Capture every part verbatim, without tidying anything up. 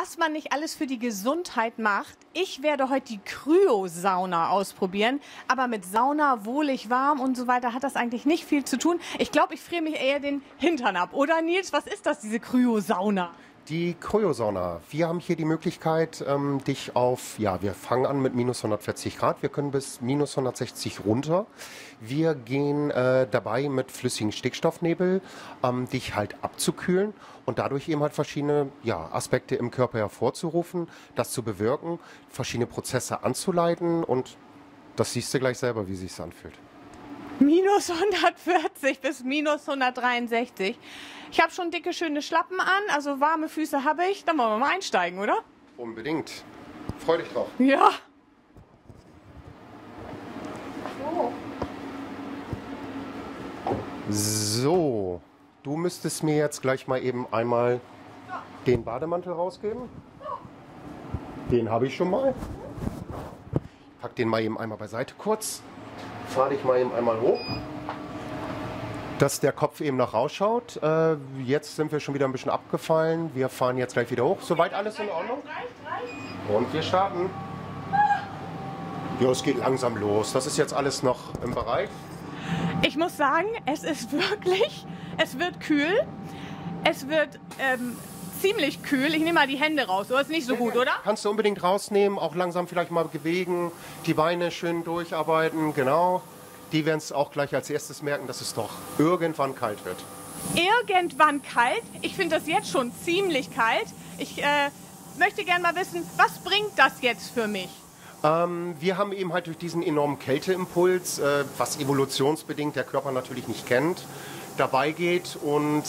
was man nicht alles für die Gesundheit macht. Ich werde heute die Kryosauna ausprobieren, aber mit Sauna, wohlig warm und so weiter hat das eigentlich nicht viel zu tun. Ich glaube, ich friere mich eher den Hintern ab. Oder Nils, was ist das, diese Kryosauna? Die Kryosauna. Wir haben hier die Möglichkeit, ähm, dich auf, ja, wir fangen an mit minus hundertvierzig Grad, wir können bis minus hundertsechzig runter. Wir gehen äh, dabei mit flüssigem Stickstoffnebel, ähm, dich halt abzukühlen und dadurch eben halt verschiedene ja, Aspekte im Körper hervorzurufen, das zu bewirken, verschiedene Prozesse anzuleiten und das siehst du gleich selber, wie es sich anfühlt. minus hundertvierzig bis minus hundertdreiundsechzig. Ich habe schon dicke, schöne Schlappen an, also warme Füße habe ich. Dann wollen wir mal einsteigen, oder? Unbedingt. Freu dich drauf. Ja. So, du müsstest mir jetzt gleich mal eben einmal den Bademantel rausgeben. Den habe ich schon mal. Pack den mal eben einmal beiseite kurz. Fahr dich mal eben einmal hoch, dass der Kopf eben noch rausschaut. Äh, jetzt sind wir schon wieder ein bisschen abgefallen. Wir fahren jetzt gleich wieder hoch. Soweit alles in Ordnung? Und wir starten. Ja, es geht langsam los. Das ist jetzt alles noch im Bereich. Ich muss sagen, es ist wirklich, es wird kühl. Es wird ähm, ziemlich kühl. Ich nehme mal die Hände raus. So ist nicht so gut, oder? Kannst du unbedingt rausnehmen, auch langsam vielleicht mal bewegen, die Beine schön durcharbeiten, genau. Die werden es auch gleich als erstes merken, dass es doch irgendwann kalt wird. Irgendwann kalt? Ich finde das jetzt schon ziemlich kalt. Ich äh, möchte gerne mal wissen, was bringt das jetzt für mich? Ähm, wir haben eben halt durch diesen enormen Kälteimpuls, äh, was evolutionsbedingt der Körper natürlich nicht kennt, dabei geht und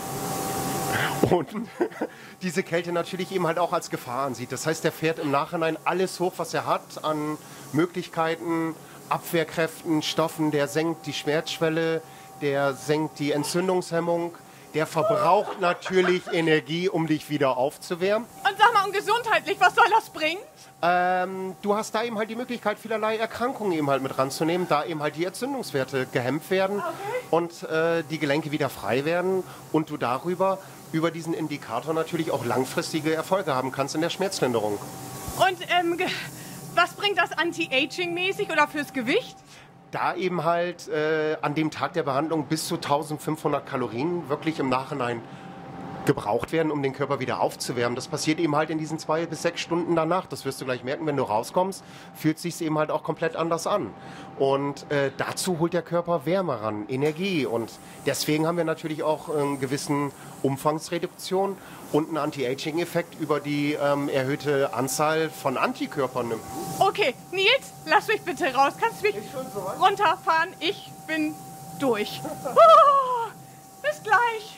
Und diese Kälte natürlich eben halt auch als Gefahr ansieht. Das heißt, er fährt im Nachhinein alles hoch, was er hat an Möglichkeiten, Abwehrkräften, Stoffen. Der senkt die Schmerzschwelle, der senkt die Entzündungshemmung. Der verbraucht natürlich Energie, um dich wieder aufzuwärmen. Und sag mal, und gesundheitlich, was soll das bringen? Ähm, du hast da eben halt die Möglichkeit, vielerlei Erkrankungen eben halt mit ranzunehmen, da eben halt die Entzündungswerte gehemmt werden Okay. und äh, die Gelenke wieder frei werden und du darüber über diesen Indikator natürlich auch langfristige Erfolge haben kannst in der Schmerzlinderung. Und ähm, ge- was bringt das Anti-Aging-mäßig oder fürs Gewicht? Da eben halt äh, an dem Tag der Behandlung bis zu eintausendfünfhundert Kalorien wirklich im Nachhinein gebraucht werden, um den Körper wieder aufzuwärmen. Das passiert eben halt in diesen zwei bis sechs Stunden danach. Das wirst du gleich merken, wenn du rauskommst, fühlt sich eben halt auch komplett anders an. Und äh, dazu holt der Körper Wärme ran, Energie. Und deswegen haben wir natürlich auch einen gewissen Umfangsreduktion und einen Anti-Aging-Effekt über die ähm, erhöhte Anzahl von Antikörpern im Blut. Okay, Nils, lass mich bitte raus. Kannst du mich runterfahren? Ich bin durch. Oh, bis gleich.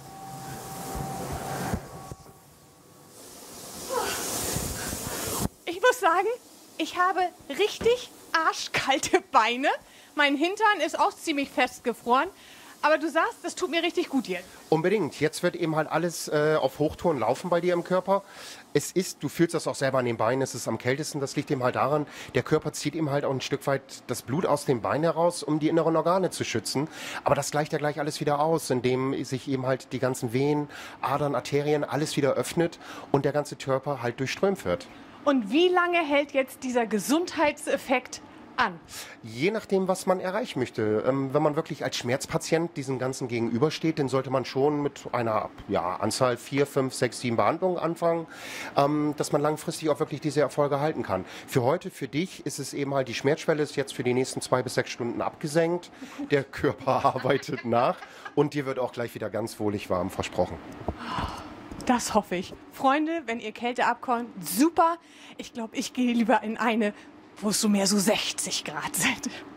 Ich muss sagen, ich habe richtig arschkalte Beine. Mein Hintern ist auch ziemlich festgefroren. Aber du sagst, das tut mir richtig gut jetzt. Unbedingt. Jetzt wird eben halt alles äh, auf Hochtouren laufen bei dir im Körper. Es ist, du fühlst das auch selber an den Beinen, es ist am kältesten. Das liegt eben halt daran, der Körper zieht eben halt auch ein Stück weit das Blut aus dem Bein heraus, um die inneren Organe zu schützen. Aber das gleicht ja gleich alles wieder aus, indem sich eben halt die ganzen Venen, Adern, Arterien, alles wieder öffnet und der ganze Körper halt durchströmt wird. Und wie lange hält jetzt dieser Gesundheitseffekt an? Je nachdem, was man erreichen möchte. Ähm, wenn man wirklich als Schmerzpatient diesem Ganzen gegenübersteht, dann sollte man schon mit einer ja, Anzahl vier, fünf, sechs, sieben Behandlungen anfangen, ähm, dass man langfristig auch wirklich diese Erfolge halten kann. Für heute, für dich ist es eben halt, die Schmerzschwelle ist jetzt für die nächsten zwei bis sechs Stunden abgesenkt. Der Körper arbeitet nach und dir wird auch gleich wieder ganz wohlig warm, versprochen. Das hoffe ich. Freunde, wenn ihr Kälte abkommt, super. Ich glaube, ich gehe lieber in eine, wo es so mehr so sechzig Grad sind.